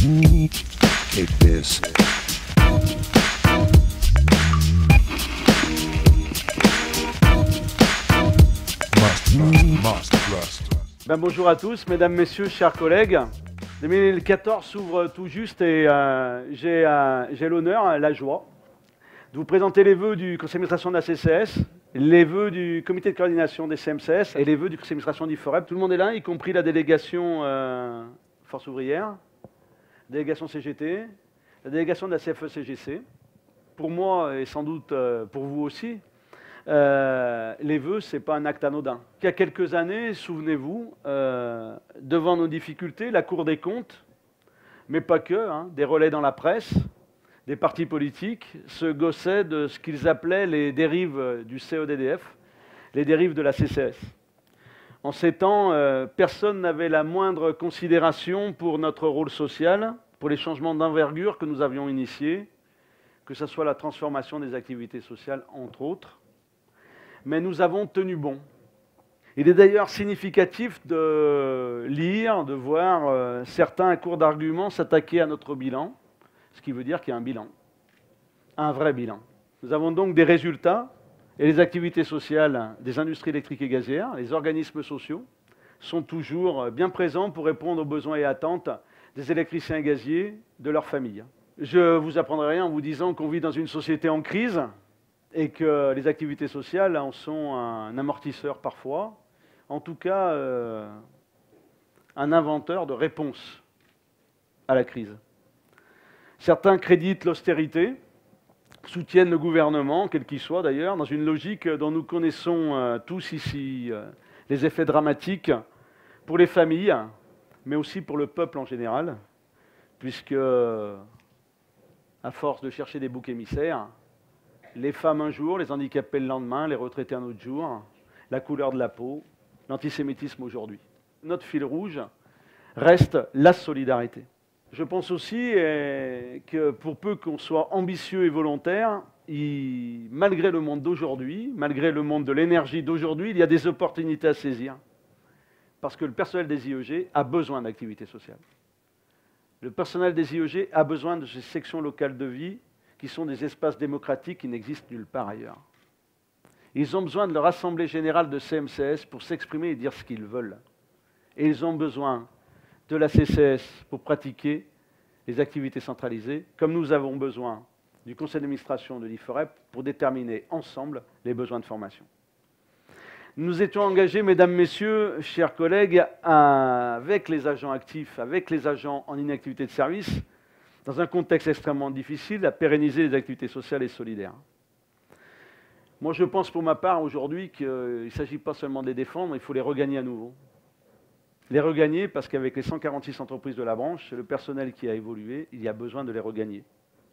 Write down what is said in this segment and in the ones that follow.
Take this. Bonjour à tous, mesdames, messieurs, chers collègues. 2014 s'ouvre tout juste et j'ai l'honneur, la joie de vous présenter les vœux du conseil d'administration de la CCS, les vœux du comité de coordination des CMCS et les vœux du conseil d'administration d'IFOREP. Tout le monde est là, y compris la délégation Force ouvrière, la délégation CGT, la délégation de la CFE-CGC. Pour moi, et sans doute pour vous aussi, les vœux, ce n'est pas un acte anodin. Il y a quelques années, souvenez-vous, devant nos difficultés, la Cour des comptes, mais pas que, des relais dans la presse, des partis politiques, se gaussaient de ce qu'ils appelaient les dérives du CEDDF, les dérives de la CCS. En ces temps, personne n'avait la moindre considération pour notre rôle social, pour les changements d'envergure que nous avions initiés, que ce soit la transformation des activités sociales, entre autres. Mais nous avons tenu bon. Il est d'ailleurs significatif de lire, de voir certains cours d'arguments s'attaquer à notre bilan, ce qui veut dire qu'il y a un bilan, un vrai bilan. Nous avons donc des résultats, et les activités sociales des industries électriques et gazières, les organismes sociaux, sont toujours bien présents pour répondre aux besoins et attentes des électriciens et gaziers, de leurs familles. Je ne vous apprendrai rien en vous disant qu'on vit dans une société en crise, et que les activités sociales en sont un amortisseur parfois, en tout cas un inventeur de réponses à la crise. Certains créditent l'austérité, soutiennent le gouvernement, quel qu'il soit d'ailleurs, dans une logique dont nous connaissons tous ici les effets dramatiques pour les familles, mais aussi pour le peuple en général, puisque, à force de chercher des boucs émissaires, les femmes un jour, les handicapés le lendemain, les retraités un autre jour, la couleur de la peau, l'antisémitisme aujourd'hui. Notre fil rouge reste la solidarité. Je pense aussi que pour peu qu'on soit ambitieux et volontaire, malgré le monde d'aujourd'hui, malgré le monde de l'énergie d'aujourd'hui, il y a des opportunités à saisir. Parce que le personnel des IEG a besoin d'activités sociales. Le personnel des IEG a besoin de ces sections locales de vie qui sont des espaces démocratiques qui n'existent nulle part ailleurs. Ils ont besoin de leur assemblée générale de CMCS pour s'exprimer et dire ce qu'ils veulent. Et ils ont besoin de la CCS pour pratiquer les activités centralisées, comme nous avons besoin du conseil d'administration de l'IFOREP pour déterminer ensemble les besoins de formation. Nous étions engagés, mesdames, messieurs, chers collègues, avec les agents actifs, avec les agents en inactivité de service, dans un contexte extrêmement difficile, à pérenniser les activités sociales et solidaires. Moi, je pense pour ma part aujourd'hui qu'il ne s'agit pas seulement de les défendre, il faut les regagner à nouveau. Les regagner parce qu'avec les 146 entreprises de la branche, c'est le personnel qui a évolué, il y a besoin de les regagner.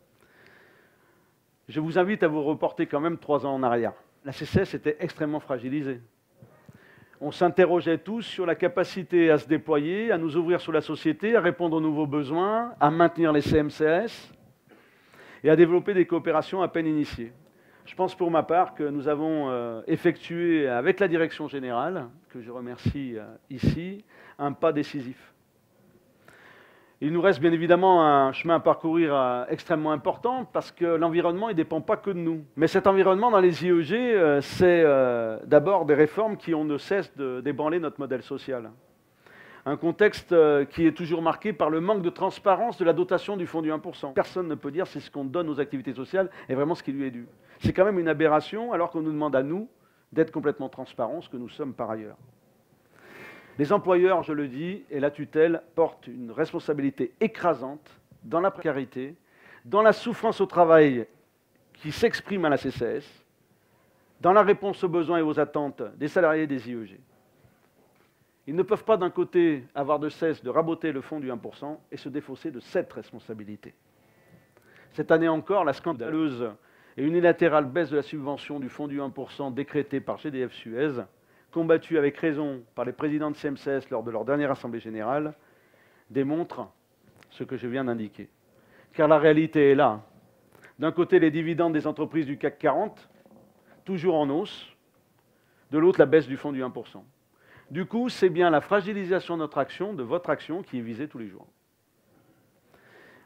Je vous invite à vous reporter quand même 3 ans en arrière. La CCS était extrêmement fragilisée. On s'interrogeait tous sur la capacité à se déployer, à nous ouvrir sur la société, à répondre aux nouveaux besoins, à maintenir les CMCS et à développer des coopérations à peine initiées. Je pense pour ma part que nous avons effectué avec la direction générale, que je remercie ici, un pas décisif. Il nous reste bien évidemment un chemin à parcourir extrêmement important parce que l'environnement ne dépend pas que de nous. Mais cet environnement dans les IEG, c'est d'abord des réformes qui ont ne cesse d'ébranler notre modèle social. Un contexte qui est toujours marqué par le manque de transparence de la dotation du fonds du 1%. Personne ne peut dire si ce qu'on donne aux activités sociales est vraiment ce qui lui est dû. C'est quand même une aberration alors qu'on nous demande à nous d'être complètement transparents, ce que nous sommes par ailleurs. Les employeurs, je le dis, et la tutelle portent une responsabilité écrasante dans la précarité, dans la souffrance au travail qui s'exprime à la CCS, dans la réponse aux besoins et aux attentes des salariés des IEG. Ils ne peuvent pas d'un côté avoir de cesse de raboter le fonds du 1% et se défausser de cette responsabilité. Cette année encore, la scandaleuse et unilatérale baisse de la subvention du fonds du 1% décrétée par GDF Suez, combattue avec raison par les présidents de CMCS lors de leur dernière assemblée générale, démontre ce que je viens d'indiquer. Car la réalité est là. D'un côté, les dividendes des entreprises du CAC 40, toujours en hausse, de l'autre, la baisse du fonds du 1%. Du coup, c'est bien la fragilisation de notre action, de votre action, qui est visée tous les jours.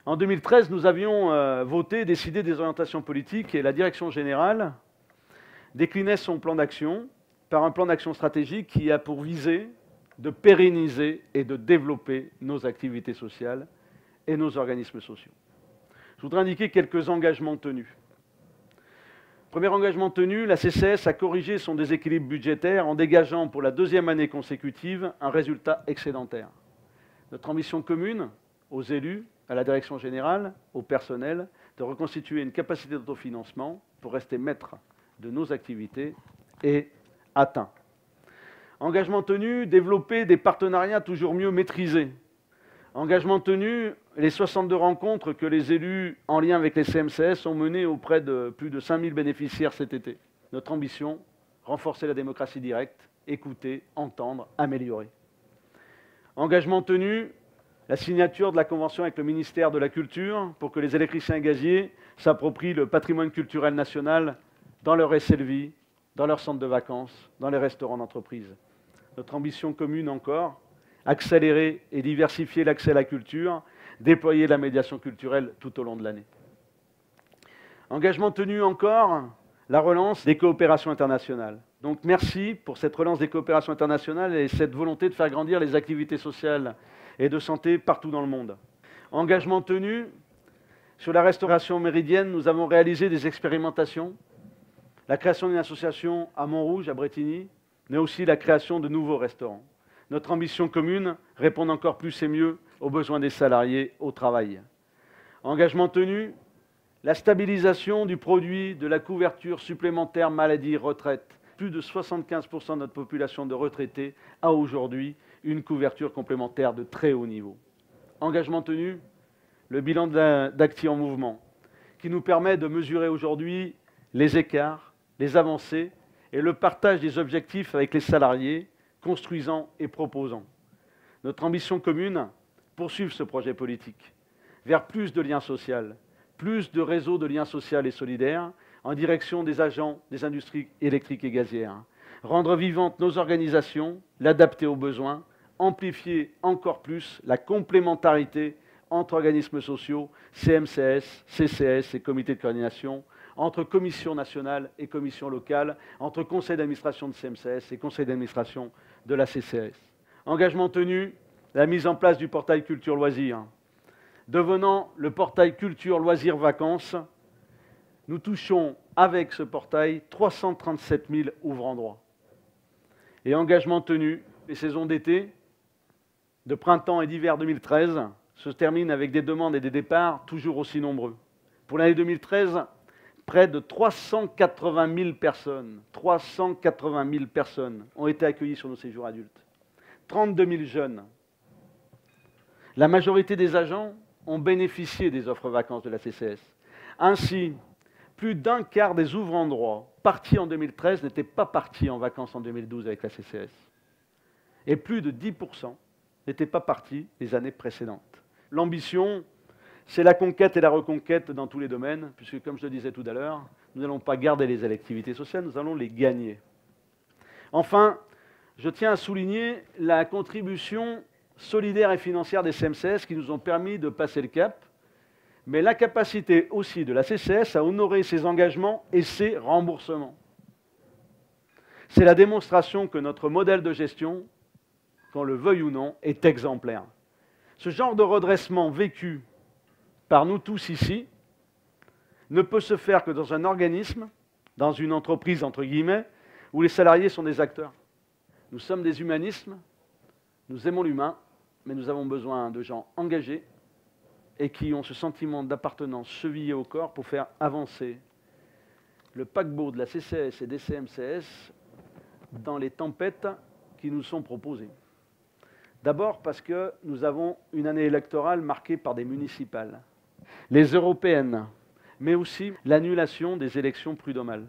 En 2013, nous avions décidé des orientations politiques et la direction générale déclinait son plan d'action par un plan d'action stratégique qui a pour visée de pérenniser et de développer nos activités sociales et nos organismes sociaux. Je voudrais indiquer quelques engagements tenus. Premier engagement tenu, la CCS a corrigé son déséquilibre budgétaire en dégageant pour la deuxième année consécutive un résultat excédentaire. Notre ambition commune, aux élus, à la direction générale, au personnel, de reconstituer une capacité d'autofinancement pour rester maître de nos activités est atteint. Engagement tenu, développer des partenariats toujours mieux maîtrisés. Engagement tenu, les 62 rencontres que les élus, en lien avec les CMCS, ont menées auprès de plus de 5000 bénéficiaires cet été. Notre ambition, renforcer la démocratie directe, écouter, entendre, améliorer. Engagement tenu, la signature de la convention avec le ministère de la Culture pour que les électriciens et gaziers s'approprient le patrimoine culturel national dans leur SLV, dans leurs centres de vacances, dans les restaurants d'entreprise. Notre ambition commune encore, accélérer et diversifier l'accès à la culture, déployer la médiation culturelle tout au long de l'année. Engagement tenu encore, la relance des coopérations internationales. Donc merci pour cette relance des coopérations internationales et cette volonté de faire grandir les activités sociales et de santé partout dans le monde. Engagement tenu, sur la restauration méridienne, nous avons réalisé des expérimentations, la création d'une association à Montrouge, à Brétigny, mais aussi la création de nouveaux restaurants. Notre ambition commune, répondre encore plus et mieux aux besoins des salariés au travail. Engagement tenu, la stabilisation du produit de la couverture supplémentaire maladie-retraite. Plus de 75% de notre population de retraités a aujourd'hui une couverture complémentaire de très haut niveau. Engagement tenu, le bilan d'Acti en mouvement, qui nous permet de mesurer aujourd'hui les écarts, les avancées et le partage des objectifs avec les salariés, construisant et proposant. Notre ambition commune, poursuivre ce projet politique vers plus de liens sociaux, plus de réseaux de liens sociaux et solidaires en direction des agents des industries électriques et gazières. Rendre vivantes nos organisations, l'adapter aux besoins, amplifier encore plus la complémentarité entre organismes sociaux, CMCS, CCS et comités de coordination, entre commissions nationales et commissions locales, entre conseil d'administration de CMCS et conseil d'administration de la CCS. Engagement tenu, la mise en place du portail culture-loisirs. Devenant le portail culture-loisirs-vacances, nous touchons avec ce portail 337 000 ouvrants droit. Et engagement tenu, les saisons d'été, de printemps et d'hiver 2013 se terminent avec des demandes et des départs toujours aussi nombreux. Pour l'année 2013, près de 380 000 personnes ont été accueillies sur nos séjours adultes. 32 000 jeunes. La majorité des agents ont bénéficié des offres vacances de la CCS. Ainsi, plus d'un quart des ouvrants droit partis en 2013 n'étaient pas partis en vacances en 2012 avec la CCS. Et plus de 10% n'étaient pas partis les années précédentes. L'ambition, c'est la conquête et la reconquête dans tous les domaines, puisque, comme je le disais tout à l'heure, nous n'allons pas garder les activités sociales, nous allons les gagner. Enfin, je tiens à souligner la contribution solidaire et financière des CMCS qui nous ont permis de passer le cap, mais la capacité aussi de la CCS à honorer ses engagements et ses remboursements. C'est la démonstration que notre modèle de gestion, qu'on le veuille ou non, est exemplaire. Ce genre de redressement vécu par nous tous ici ne peut se faire que dans un organisme, dans une entreprise entre guillemets, où les salariés sont des acteurs. Nous sommes des humanismes, nous aimons l'humain, mais nous avons besoin de gens engagés et qui ont ce sentiment d'appartenance chevillé au corps pour faire avancer le paquebot de la CCS et des CMCS dans les tempêtes qui nous sont proposées. D'abord parce que nous avons une année électorale marquée par des municipales, les européennes, mais aussi l'annulation des élections prud'homales.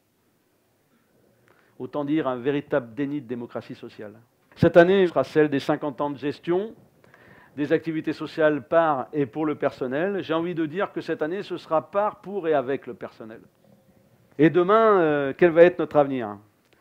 Autant dire un véritable déni de démocratie sociale. Cette année sera celle des 50 ans de gestion, des activités sociales par et pour le personnel. J'ai envie de dire que cette année, ce sera par, pour et avec le personnel. Et demain, quel va être notre avenir ?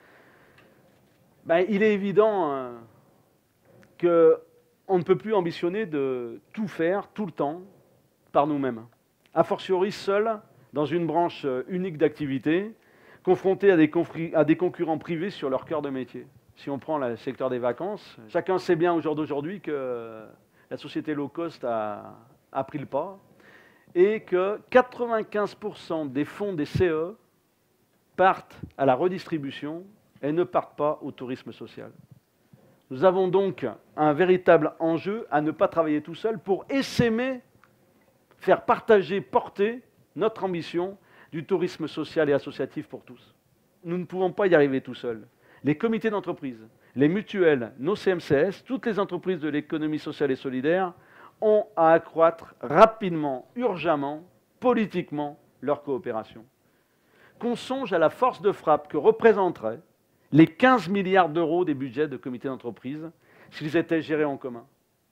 Il est évident qu'on ne peut plus ambitionner de tout faire, tout le temps, par nous-mêmes. A fortiori seuls, dans une branche unique d'activité, confrontés à des concurrents privés sur leur cœur de métier. Si on prend le secteur des vacances, chacun sait bien au jour d'aujourd'hui que la société low cost a pris le pas et que 95% des fonds des CE partent à la redistribution et ne partent pas au tourisme social. Nous avons donc un véritable enjeu à ne pas travailler tout seul pour essaimer, faire partager, porter notre ambition du tourisme social et associatif pour tous. Nous ne pouvons pas y arriver tout seuls. Les comités d'entreprise, les mutuelles, nos CMCS, toutes les entreprises de l'économie sociale et solidaire ont à accroître rapidement, urgemment, politiquement leur coopération. Qu'on songe à la force de frappe que représenteraient les 15 milliards d'euros des budgets de comités d'entreprise s'ils étaient gérés en commun.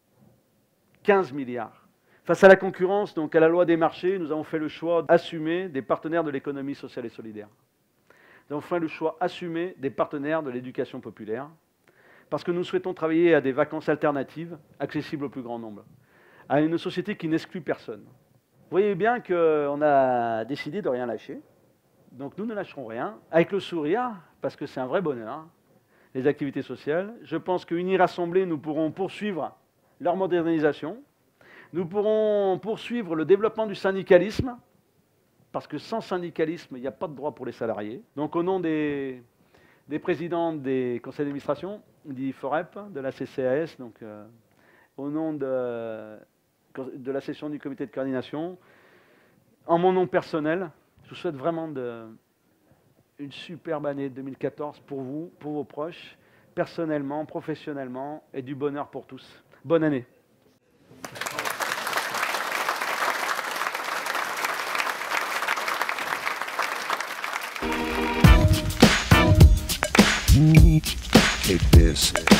15 milliards. Face à la concurrence, donc à la loi des marchés, nous avons fait le choix assumé des partenaires de l'économie sociale et solidaire. Nous avons fait le choix assumé des partenaires de l'éducation populaire, parce que nous souhaitons travailler à des vacances alternatives, accessibles au plus grand nombre, à une société qui n'exclut personne. Vous voyez bien qu'on a décidé de rien lâcher, donc nous ne lâcherons rien, avec le sourire, parce que c'est un vrai bonheur, les activités sociales. Je pense qu'unis rassemblés, nous pourrons poursuivre leur modernisation. Nous pourrons poursuivre le développement du syndicalisme, parce que sans syndicalisme, il n'y a pas de droit pour les salariés. Donc au nom des présidents des conseils d'administration, d'IFOREP, de la CCAS, donc, au nom de la session du comité de coordination, en mon nom personnel, je vous souhaite vraiment une superbe année 2014 pour vous, pour vos proches, personnellement, professionnellement, et du bonheur pour tous. Bonne année. Take this.